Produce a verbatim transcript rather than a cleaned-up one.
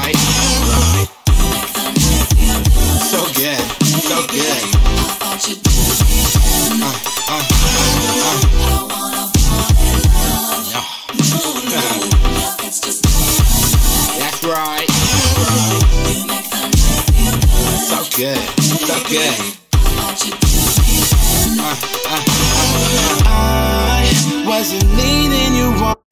right. So good, so good. Uh, uh, uh. That's right. So good, so good. Uh, uh, uh. I wasn't leading you on.